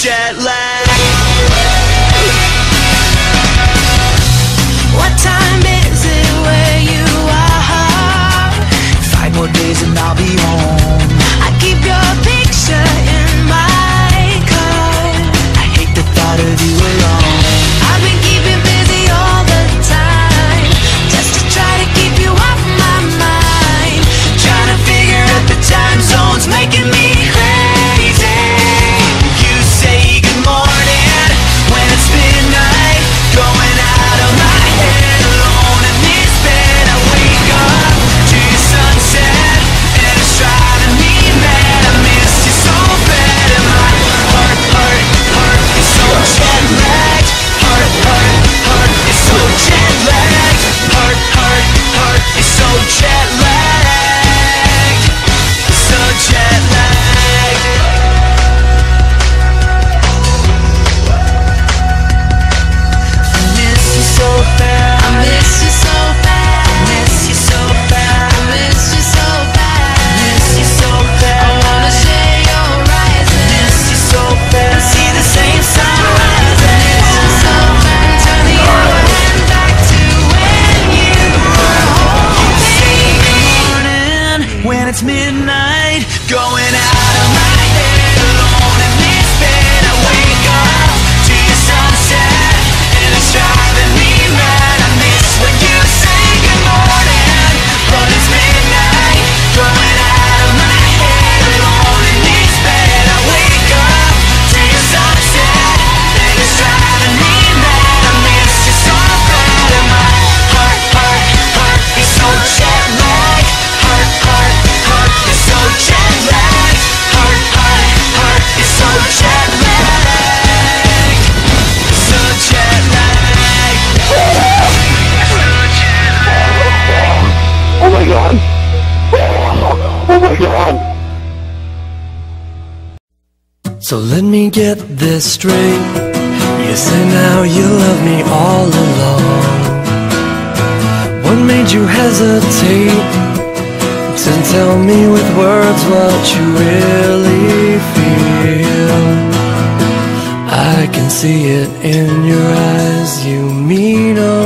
jet lag. What time is it where you are? 5 more days and I'll be home. I keep your picture in my car. I hate the thought of you alone. I've been keeping busy all the time, just to try to keep you off my mind. Trying to figure out the time zones, making me crazy. You say good morning when it's midnight, going out of my head, alone in this bed. I wake up to your sunset, and it's driving me mad. I miss you so bad, and my heart is so jet lagged. Heart is so jet lagged. Heart is so jet lagged. So jet lagged. I miss you so bad. I miss you so bad. I miss you so bad. I miss you so bad. I miss you so bad. I wanna share your horizon. Miss you so bad. See the same sunrise. I miss you so bad. Turn the other hand back to when you were home. Morning when it's midnight, going out of my head, alone in this bed. I wake up to your sunset, and it's driving me mad. I miss when you say good morning, but it's midnight, going out of my head, alone in this bed. I wake up to your sunset, and it's driving me mad. I miss you so bad, and my heart is so jet lagged. Heart is so jet lagged. Heart is so jet lagged. So jet lagged. Oh my god! Oh my god! So let me get this straight. You say now you love me all along. What made you hesitate to tell me with words what you really feel? I can see it in your eyes. You mean all